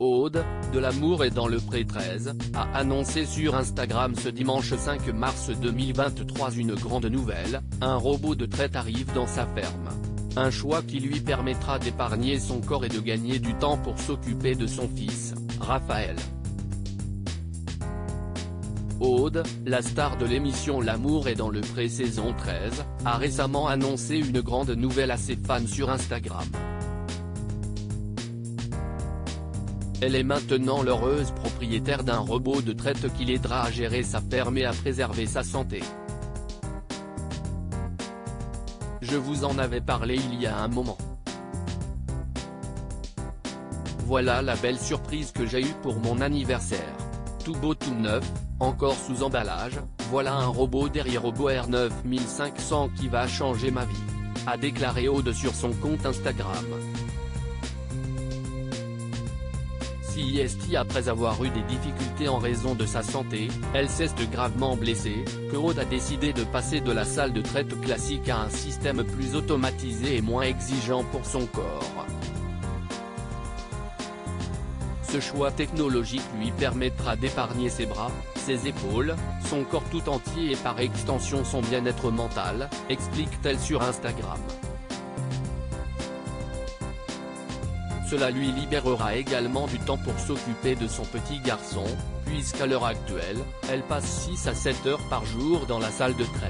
Aude, de l'amour et dans le pré 13, a annoncé sur Instagram ce dimanche 5 mars 2023 une grande nouvelle, un robot de traite arrive dans sa ferme. Un choix qui lui permettra d'épargner son corps et de gagner du temps pour s'occuper de son fils, Raphaël. Aude, la star de l'émission L'amour est dans le pré saison 13, a récemment annoncé une grande nouvelle à ses fans sur Instagram. Elle est maintenant l'heureuse propriétaire d'un robot de traite qui l'aidera à gérer sa ferme et à préserver sa santé. Je vous en avais parlé il y a un moment. Voilà la belle surprise que j'ai eue pour mon anniversaire. Tout beau tout neuf, encore sous emballage, voilà un robot derrière Robo R9500 qui va changer ma vie, a déclaré Aude sur son compte Instagram. Après avoir eu des difficultés en raison de sa santé, elle s'est gravement blessée, que Aude a décidé de passer de la salle de traite classique à un système plus automatisé et moins exigeant pour son corps. Ce choix technologique lui permettra d'épargner ses bras, ses épaules, son corps tout entier et par extension son bien-être mental, explique-t-elle sur Instagram. Cela lui libérera également du temps pour s'occuper de son petit garçon, puisqu'à l'heure actuelle, elle passe 6 à 7 heures par jour dans la salle de traite.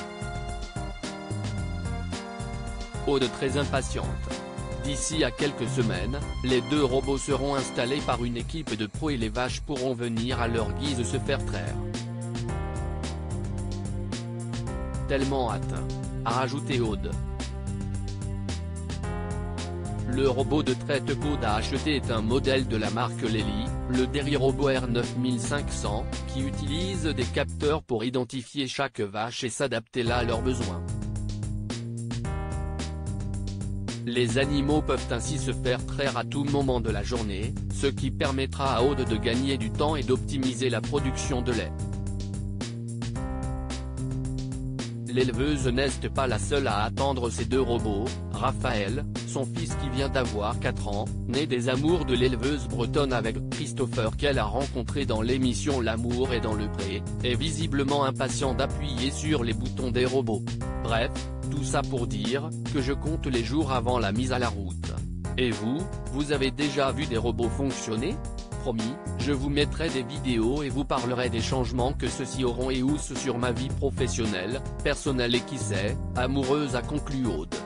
Aude très impatiente. D'ici à quelques semaines, les deux robots seront installés par une équipe de pros et les vaches pourront venir à leur guise se faire traire. Tellement hâte, a rajouté Aude. Le robot de traite qu'Aude a acheté est un modèle de la marque Lely, le Derry Robo R9500, qui utilise des capteurs pour identifier chaque vache et s'adapter là à leurs besoins. Les animaux peuvent ainsi se faire traire à tout moment de la journée, ce qui permettra à Aude de gagner du temps et d'optimiser la production de lait. L'éleveuse n'est pas la seule à attendre ces deux robots. Raphaël, son fils qui vient d'avoir 4 ans, né des amours de l'éleveuse bretonne avec Christopher qu'elle a rencontré dans l'émission L'amour est dans le pré, est visiblement impatient d'appuyer sur les boutons des robots. Bref, tout ça pour dire que je compte les jours avant la mise à la route. Et vous avez déjà vu des robots fonctionner ? Promis, je vous mettrai des vidéos et vous parlerai des changements que ceux-ci auront et sur ma vie professionnelle, personnelle et qui sait, amoureuse, a conclu Aude.